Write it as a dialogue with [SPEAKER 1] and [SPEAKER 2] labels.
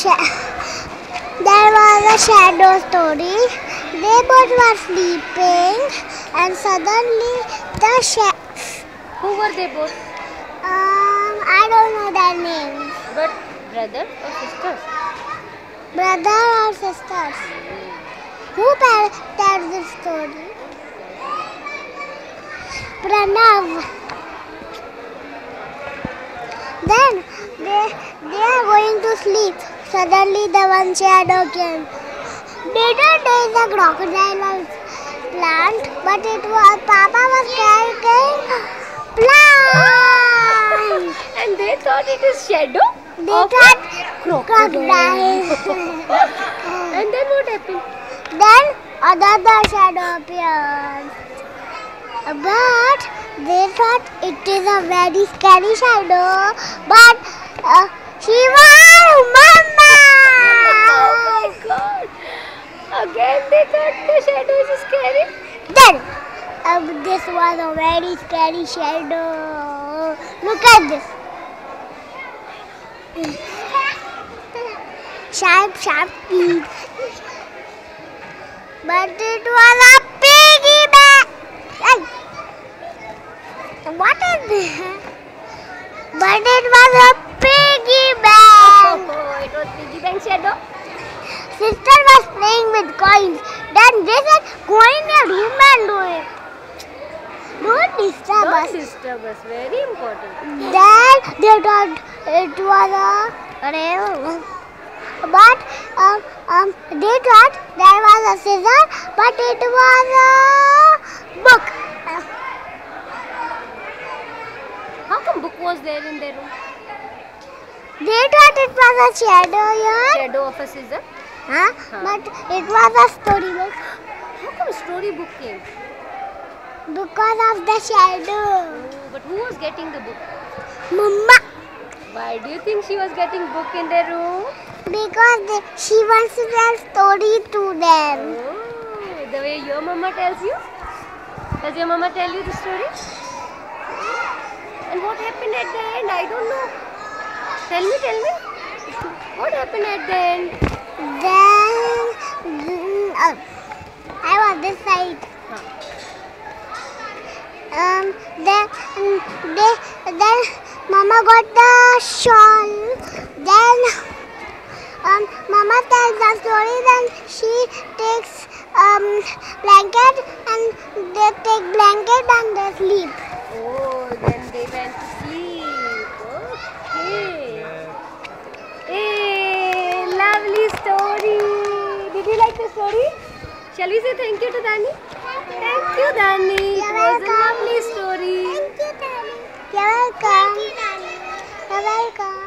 [SPEAKER 1] there was a shadow story. They both were sleeping, and suddenly the
[SPEAKER 2] Who were they both?
[SPEAKER 1] I don't know their names.
[SPEAKER 2] But brother or sisters?
[SPEAKER 1] Brother or sisters? Who tells this story? Pranav. Then they are going to sleep. Suddenly the one shadow came. Didn't there is a crocodile plant, but it was Papa was carrying plant.
[SPEAKER 2] And they thought it is shadow?
[SPEAKER 1] They thought crocodile.
[SPEAKER 2] And then what happened?
[SPEAKER 1] Then another shadow appeared. But they thought it is a very scary shadow. But she was Mama.
[SPEAKER 2] Oh my God! Again they thought the shadow is scary?
[SPEAKER 1] Then this was a very scary shadow. Look at this. Sharp teeth. But it was a piggy bank. What is this? But it was a piggy bank.
[SPEAKER 2] Oh, it was piggy bank shadow.
[SPEAKER 1] Sister was playing with coins. Then they said, go in your room and do it. Don't disturb us.
[SPEAKER 2] Don't disturb us. Very important.
[SPEAKER 1] Then they thought it was a but they thought there was a scissor, but it was a book.
[SPEAKER 2] How come book was there in their room?
[SPEAKER 1] They thought it was a shadow here.
[SPEAKER 2] Shadow of a scissor?
[SPEAKER 1] But it was a storybook.
[SPEAKER 2] How come storybook came?
[SPEAKER 1] Because of the shadow.
[SPEAKER 2] Oh, but who was getting the book?
[SPEAKER 1] Mama.
[SPEAKER 2] Why do you think she was getting book in their room?
[SPEAKER 1] Because she wants to tell story to them.
[SPEAKER 2] Oh, the way your mama tells you? Does your mama tell you the story? And what happened at the end? I don't know. Tell me. What happened at the end?
[SPEAKER 1] Then I was this side. Then Mama got the shawl. Then Mama tells the story. Then she takes blanket, and they take blanket and they sleep.
[SPEAKER 2] Oh, then they went to sleep. Okay. Hey, lovely story. Did you like the story? Shall we say thank you to Dani? Thank you, Dani. It was a lovely story.
[SPEAKER 1] Thank you, Dani. You're welcome. You're welcome.